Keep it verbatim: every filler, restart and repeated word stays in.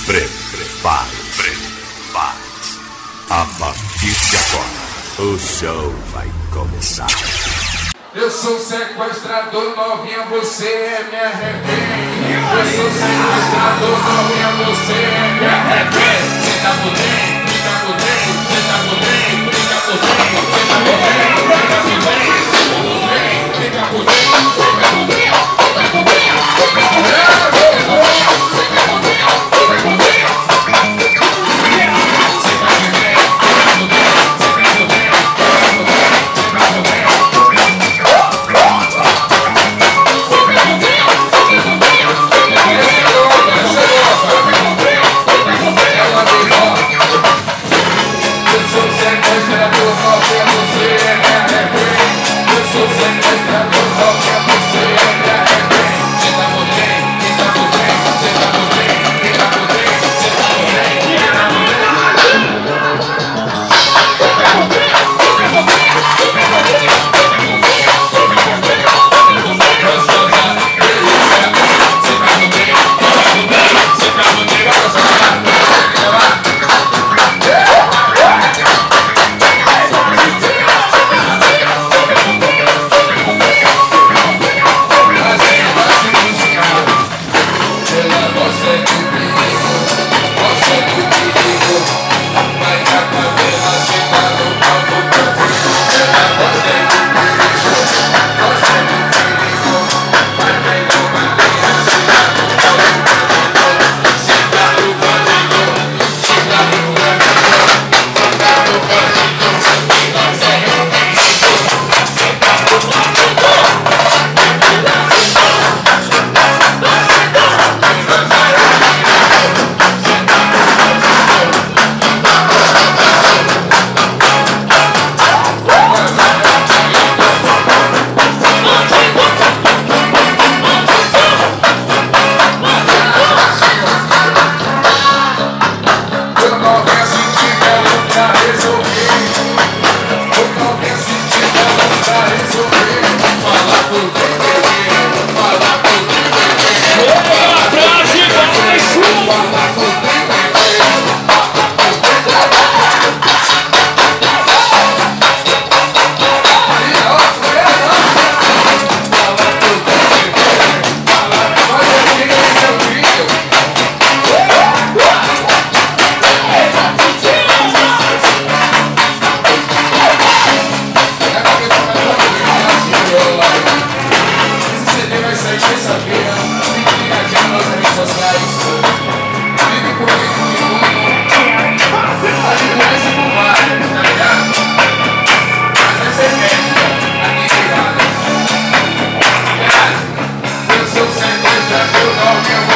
Prepare, prepare-se. A partir de agora, o show vai começar. Eu sou sequestrador, novinha, você é minha refém. Eu sou sequestrador, novinha, você é minha refém. Cê tá por dentro, fica por dentro, cê tá por dentro, fica por dentro, cê tá por dentro, fica por dentro, fica por dentro, fica por dentro, fica por dentro, fica por eu sou sequestrador, novinha.